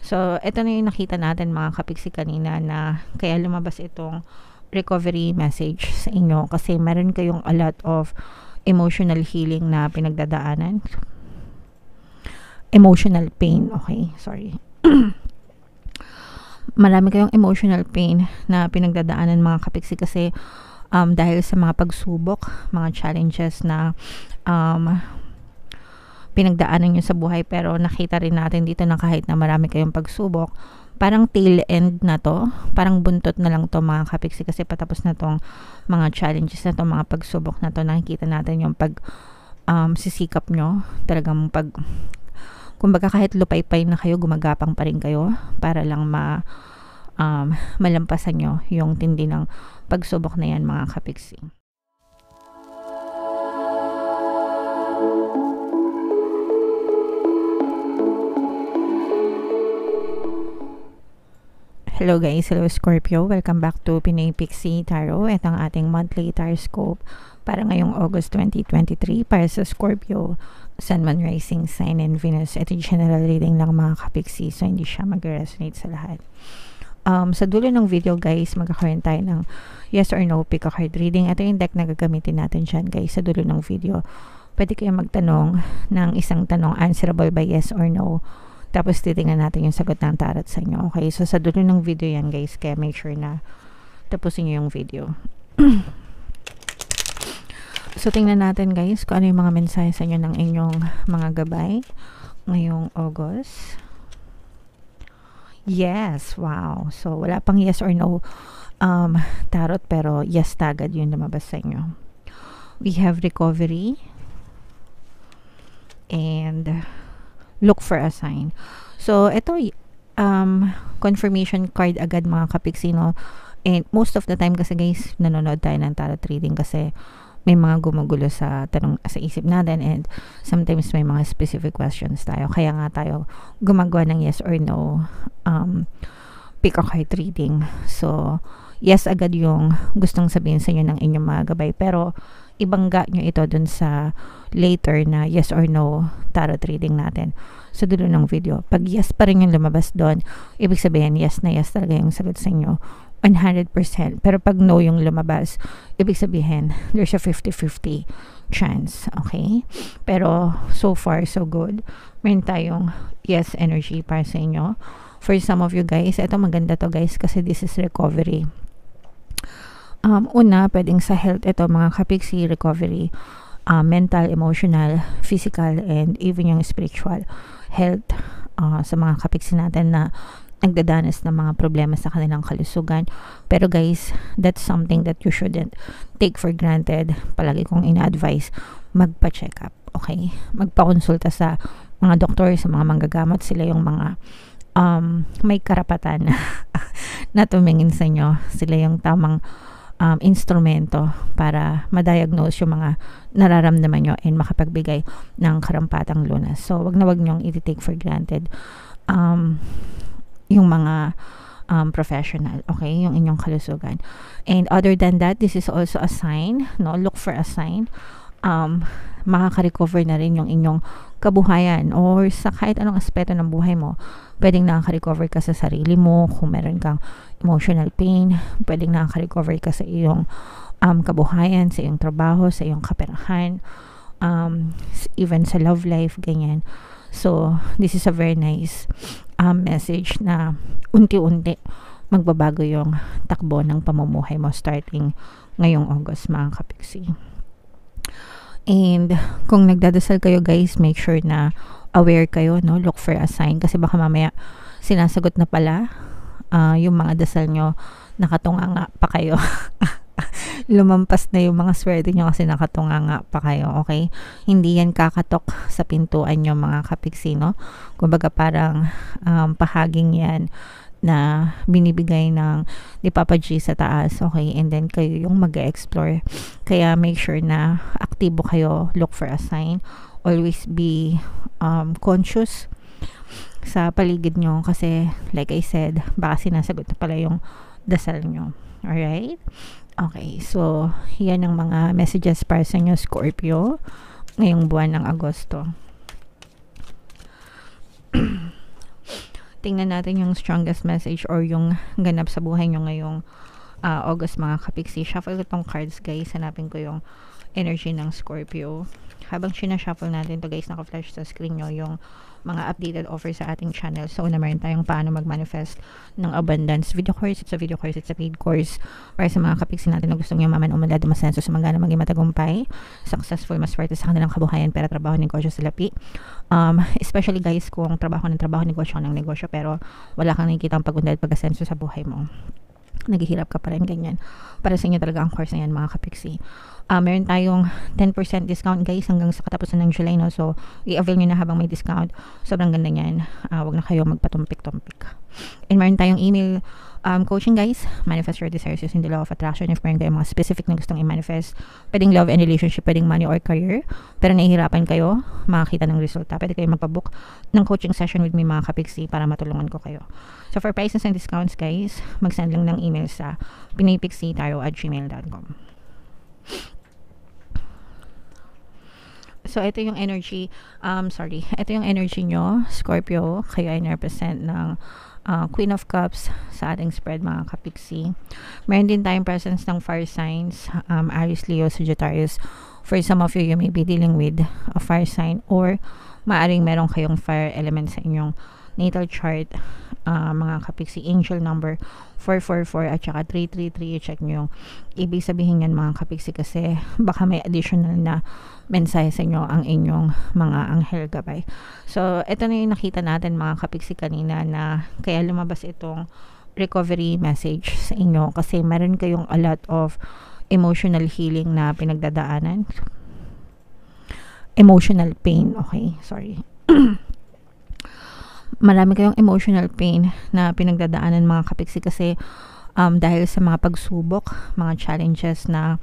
So, ito na yung nakita natin mga kapiksi kanina na kaya lumabas itong recovery message sa inyo kasi meron kayong a lot of emotional healing na pinagdadaanan. Emotional pain, okay? Sorry. Marami kayong emotional pain na pinagdadaanan mga kapiksi kasi dahil sa mga pagsubok, mga challenges na pinagdaanan nyo sa buhay, pero nakita rin natin dito na kahit na marami kayong pagsubok, parang tail end na to, parang buntot na lang to mga kapiksi kasi patapos na tong mga challenges na to, mga pagsubok na to. Nakikita natin yung pag sisikap nyo, talagang pag kumbaga kahit lupay-pay na kayo, gumagapang pa rin kayo para lang malampasan nyo yung tindi ng pagsubok na yan mga kapiksi. Hello guys, hello Scorpio, welcome back to Pinay Pixie Tarot. Ito ang ating monthly taroscope para ngayong August 2023 para sa Scorpio, Sun, Moon, Rising Sign, and Venus. Ito general reading lang mga kapiksi, so hindi siya mag-resonate sa lahat. Sa dulo ng video guys, magkakaroon tayo ng yes or no pick a card reading. Ito yung deck na gagamitin natin dyan guys sa dulo ng video. Pwede kayo magtanong ng isang tanong answerable by yes or no. Tapos titingnan natin yung sagot ng tarot sa inyo. Okay, so sa dulo ng video yan guys, kaya make sure na tapusin nyo yung video. So tingnan natin guys kung ano yung mga mensahe sa inyo ng inyong mga gabay ngayong August. Yes, wow. So wala pang yes or no tarot, pero yes tagad yung lumabas sa inyo. We have recovery and look for a sign. So ito confirmation card agad mga kapiksi, no? And most of the time kasi guys, nanonood tayo ng tarot reading kasi may mga gumugulo sa tanong sa isip natin, and sometimes may mga specific questions tayo. Kaya nga tayo gumagawa ng yes or no pick a card reading. So yes agad yung gustong sabihin sa inyo ng inyong mga gabay, pero ibangga nyo ito dun sa later na yes or no tarot reading natin sa dulo ng video. Pag yes pa rin yung lumabas doon, ibig sabihin yes na yes talaga yung sagot sa inyo 100%. Pero pag no yung lumabas, ibig sabihin there's a 50-50 chance. Okay, pero so far so good, meron tayong yes energy para sa inyo. For some of you guys, ito maganda to guys kasi this is recovery. Una, pwedeng sa health ito mga kapiksi, recovery, mental, emotional, physical, and even yung spiritual health sa mga kapiksi natin na nagdadanas ng mga problema sa kanilang kalusugan. Pero guys, that's something that you shouldn't take for granted. Palagi kong ina-advise magpa-check up, okay? Magpa-konsulta sa mga doktor, sa mga manggagamot. Sila yung mga may karapatan na tumingin sa inyo. Sila yung tamang instrumento para ma-diagnose yung mga nararamdaman nyo and makapagbigay ng karampatang lunas. So wag na wag nyong i-take for granted yung mga professional, okay, yung inyong kalusugan. And other than that, this is also a sign, no? Look for a sign. Makaka-recover na rin yung inyong kabuhayan or sa kahit anong aspeto ng buhay mo. Pwedeng nakaka-recover ka sa sarili mo kung meron kang emotional pain. Pwedeng nakaka-recover ka sa iyong kabuhayan, sa iyong trabaho, sa iyong kaperahan, even sa love life, ganyan. So this is a very nice message na unti-unti magbabago yung takbo ng pamumuhay mo starting ngayong August mga kapiksi. And kung nagdadasal kayo guys, make sure na aware kayo, no? Look for a sign kasi baka mamaya sinasagot na pala yung mga dasal nyo, nakatunganga pa kayo. Lumampas na yung mga swerte nyo kasi nakatunganga pa kayo, okay? Hindi yan kakatok sa pintuan nyo mga kapiksi, no? Kumbaga parang pahaging yan na binibigay ng ni Papa G sa taas, okay? And then kayo yung mag-explore. Kaya make sure na aktibo kayo, look for a sign. Always be conscious sa paligid nyo kasi like I said, baka sinasagot na pala yung dasal nyo. Alright? Okay, so yan ang mga messages para sa inyo Scorpio ngayong buwan ng Agosto. tingnan natin yung strongest message or yung ganap sa buhay nyo ngayong August, mga kapiksi. Shuffle ko tong cards, guys. Hanapin ko yung energy ng Scorpio. Habang sinashuffle natin to, guys, naka-flash sa screen nyo yung mga updated offers sa ating channel. So, una meron tayong paano mag-manifest ng abundance video course. It's a video course, it's a paid course para sa mga kapiksi natin na gustong yumaman, umunlad, masenso, sumangana, maging matagumpay, successful, maswerte sa kanilang kabuhayan, pera, trabaho, negosyo, salapi. Especially, guys, kung trabaho, negosyo ng negosyo, pero wala kang nakikita ang pag-unlad, pag-asenso sa buhay mo, naghihirap ka pa rin, ganyan. Para sa inyo talaga ang course na yan, mga kapiksi. Meron tayong 10% discount, guys, hanggang sa katapusan ng July, no? So, i-avail nyo na habang may discount. Sobrang ganda yan. Wag na kayo magpatumpik-tumpik. And meron tayong email coaching, guys. Manifest your desires using the law of attraction. If meron kayong mga specific na gustong i-manifest, pwedeng love and relationship, pwedeng money or career, pero nahihirapan kayo makakita ng resulta, pwede kayo magpabook ng coaching session with me, mga kapiksi, para matulungan ko kayo. So, for prices and discounts, guys, mag-send lang ng email sa pinaypixitaro@gmail.com. So, ito yung energy, ito yung energy nyo, Scorpio. Kayo ay represent ng Queen of Cups sa ating spread, mga kapiksi. Meron din tayong presence ng fire signs, Aries, Leo, Sagittarius. For some of you, you may be dealing with a fire sign, or maaring meron kayong fire element sa inyong natal chart, mga kapiksi. Angel number 444 at saka 333. I-check nyo yung ibig sabihin yan, mga kapiksi, kasi baka may additional na mensahe sa inyo ang inyong mga anghel gabay. So, ito na yung nakita natin, mga kapiksi, kanina, na kaya lumabas itong recovery message sa inyo, kasi meron kayong a lot of emotional healing na pinagdadaanan. Emotional pain, okay, sorry. Marami kayong emotional pain na pinagdadaanan, mga kapiksi, kasi dahil sa mga pagsubok, mga challenges na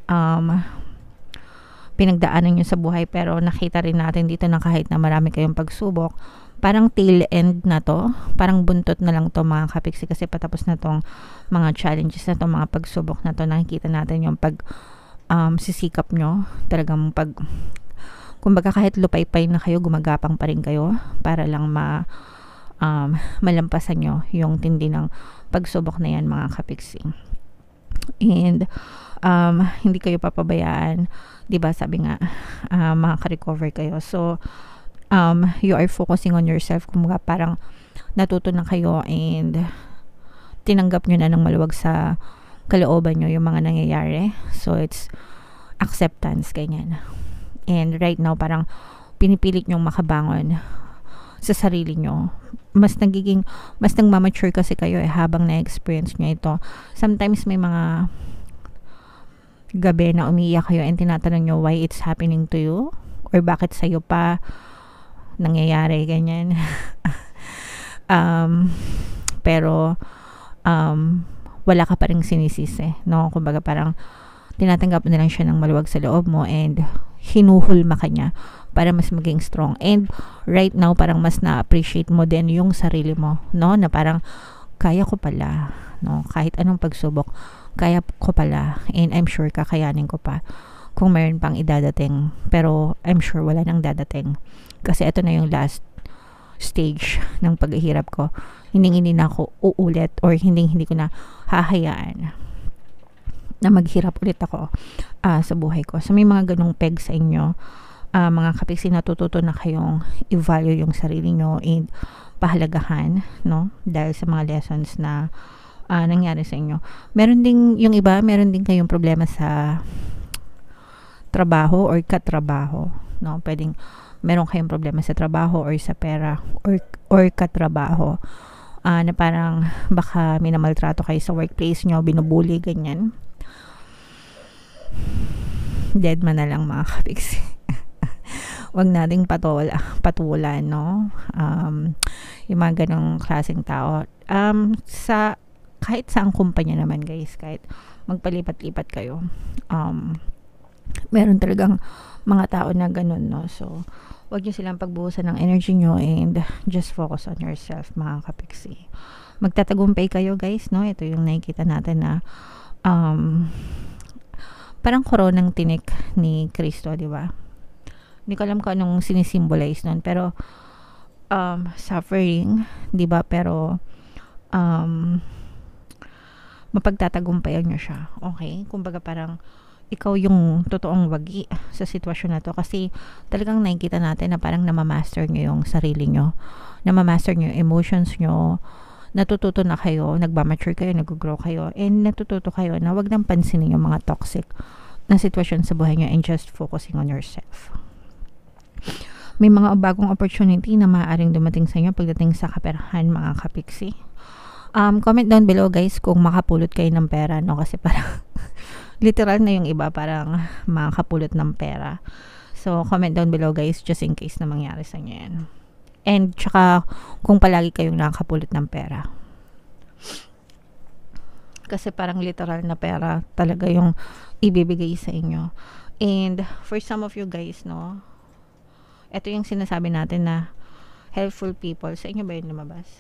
pinagdaanan nyo sa buhay. Pero nakita rin natin dito na kahit na marami kayong pagsubok, parang tail end na to, parang buntot na lang to, mga kapiksi, kasi patapos na tong mga challenges na to, mga pagsubok na to. Nakikita natin yung pag sisikap nyo, talagang kumbaga kahit lupay-pay na kayo, gumagapang pa rin kayo para lang malampasan nyo yung tindi ng pagsubok na yan, mga kapiksi. And hindi kayo papabayaan, diba? Sabi nga, makaka-recover kayo. So, you are focusing on yourself. Kumbaga parang natuto na kayo and tinanggap nyo na ng maluwag sa kalooban nyo yung mga nangyayari. So, it's acceptance, ganyan. And right now, parang pinipilit nyong makabangon sa sarili nyo. Mas nagmamature kasi kayo habang na-experience nyo ito. Sometimes may mga gabi na umiiyak kayo and tinatanong nyo why it's happening to you, or bakit sa'yo pa nangyayari, ganyan. Pero wala ka pa rin sinisisi, no? Kumbaga parang tinatanggap na lang siya ng maluwag sa loob mo and hinuhulma ka niya para mas maging strong. And right now, parang mas na-appreciate mo din yung sarili mo, no? Na parang, kaya ko pala, no? Kahit anong pagsubok, kaya ko pala. And I'm sure kakayanin ko pa kung mayroon pang idadating. Pero I'm sure wala nang dadating. Kasi ito na yung last stage ng paghihirap ko. Hindi na ako uulit, or hindi ko na hahayaan na maghirap ulit ako sa buhay ko. So, may mga ganong peg sa inyo, mga kapiksi, natututo na kayong i-value yung sarili nyo and pahalagahan, no? Dahil sa mga lessons na nangyari sa inyo. Meron din yung iba, meron din kayong problema sa trabaho or katrabaho, no? Pwedeng meron kayong problema sa trabaho or sa pera or katrabaho, na parang baka minamaltrato kayo sa workplace nyo, binubuli, ganyan. Dead man na lang, mga kapiksi. Wag nating patulan, no? Yung mga ganong klaseng tao. Sa kahit saang kumpanya naman, guys, kahit magpalipat-lipat kayo, meron talagang mga tao na ganun, no? So, wag nyo silang pagbuhusan ng energy nyo and just focus on yourself, mga kapiksi. Magtatagumpay kayo, guys, no? Ito yung nakikita natin na parang koronang tinik ni Kristo, di ba? Hindi ko alam kung anong sinisimbolize nun, pero suffering, 'di ba? Pero mapagtatagumpayan nyo siya. Okay? Kumbaga parang ikaw yung totoong wagi sa sitwasyon na to, kasi talagang nakikita natin na parang namamaster nyo yung sarili nyo, namamaster nyo yung emotions nyo, natututo na kayo, nagmamature kayo, nag-grow kayo, and natututo kayo na wag nang pansinin yung mga toxic na sitwasyon sa buhay nyo and just focusing on yourself. May mga bagong opportunity na maaaring dumating sa inyo pagdating sa kaperahan, mga kapiksi. Comment down below guys kung makapulot kayo ng pera, no? Kasi parang literal na yung iba parang makapulot ng pera. So comment down below guys, just in case na mangyari sa inyo yan. And tsaka kung palagi kayong nakakapulot ng pera. Kasi parang literal na pera talaga yung ibibigay sa inyo. And for some of you guys, no, ito yung sinasabi natin na helpful people. Sa inyo ba yun lumabas?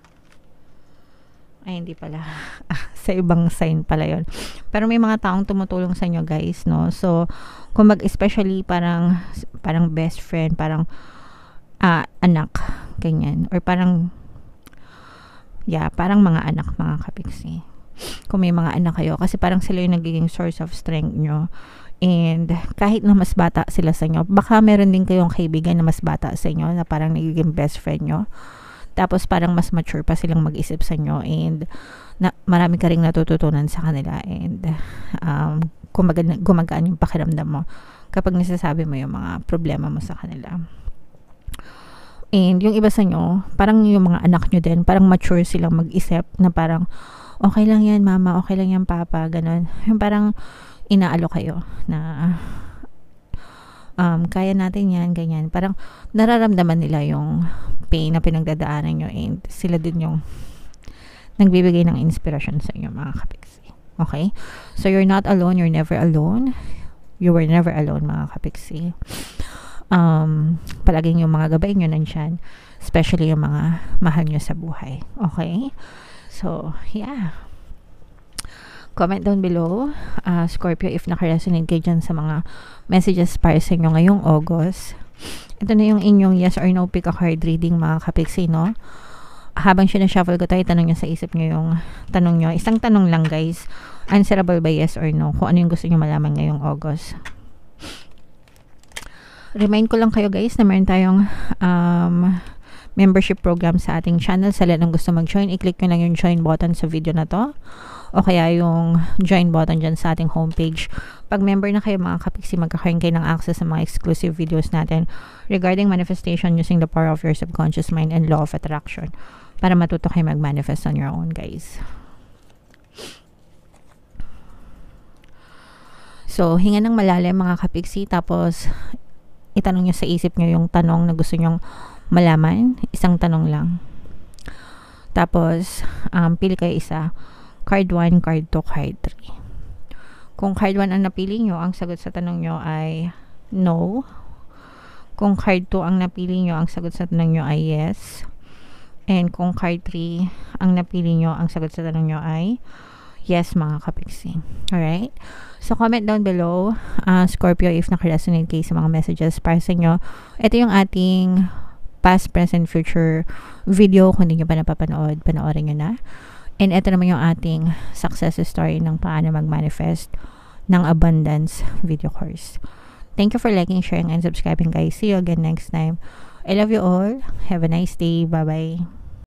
Ay, hindi pala. Sa ibang sign pala yun. Pero may mga taong tumutulong sa inyo guys, no? So, kung especially parang best friend, parang anak, ganyan. Or parang, parang mga anak, mga kapiksi. Kung may mga anak kayo. Kasi parang sila yung nagiging source of strength nyo. And kahit na mas bata sila sa inyo, baka meron din kayong kaibigan na mas bata sa inyo, na parang nagiging best friend nyo. Tapos parang mas mature pa silang mag-isip sa inyo, and marami ka ring natututunan sa kanila, and gumagaan yung pakiramdam mo kapag nasasabi mo yung mga problema mo sa kanila. And yung iba sa inyo, parang yung mga anak nyo din, parang mature silang mag-isip na parang okay lang yan mama, okay lang yan papa, ganun. Yung parang inaalo kayo na kaya natin yan, ganyan. Parang nararamdaman nila yung pain na pinagdadaanan nyo, and sila din yung nagbibigay ng inspirasyon sa inyo, mga kapiksi. Okay? So, you're not alone. You're never alone. You were never alone, mga kapiksi. Palaging yung mga gabay nyo nandyan, especially yung mga mahal nyo sa buhay. Okay? So, yeah. Comment down below, Scorpio, if naka-resonate kayo dyan sa mga messages para sa inyo ngayong August. Ito na yung inyong yes or no pick a card reading, mga kapiksi, no? Habang sinashuffle ko tayo, tanong nyo sa isip nyo yung tanong nyo. Isang tanong lang guys, answerable by yes or no, kung ano yung gusto nyo malaman ngayong August. Remind ko lang kayo guys na meron tayong membership program sa ating channel. Sa lahat ng gusto mag-join, i-click nyo lang yung join button sa video na to, o kaya yung join button dyan sa ating homepage. Pag member na kayo, mga kapiksi, magkakaroon kayo ng access sa mga exclusive videos natin regarding manifestation using the power of your subconscious mind and law of attraction, para matuto kayo mag-manifest on your own, guys. So, hinga ng malalim, mga kapiksi, tapos itanong nyo sa isip nyo yung tanong na gusto nyong malaman. Isang tanong lang. Tapos, pili kayo isa. Card 1, card 2, card 3. Kung card 1 ang napili nyo, ang sagot sa tanong nyo ay no. Kung card 2 ang napili nyo, ang sagot sa tanong nyo ay yes. And kung card 3 ang napili nyo, ang sagot sa tanong nyo ay yes, mga kapiksi. Alright? So, comment down below, Scorpio, if naka-resonate kayo sa mga messages para sa inyo. Ito yung ating past, present, future video. Kung hindi nyo pa napapanood, panoorin nyo na. And ito naman yung ating success story ng paano mag-manifest ng abundance video course. Thank you for liking, sharing, and subscribing, guys. See you again next time. I love you all. Have a nice day. Bye-bye.